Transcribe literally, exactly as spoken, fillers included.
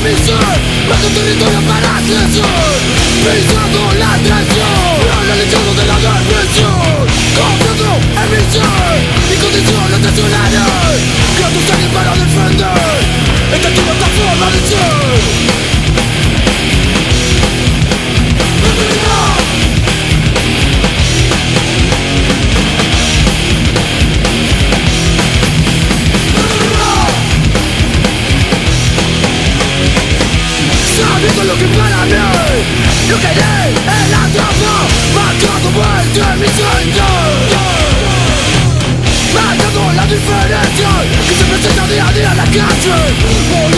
en mi ser, bajo territorio para crecer, pisando la traición, analizando de la depresión, confiando en mi ser, mis condiciones nacionales, que tú sales para defender, esta es tu otra forma de ser. Sabiendo lo que para mí no quedé en la trampa, marcando vuelta en mi sangre, marcando la diferencia que se presenta día a día en la calle.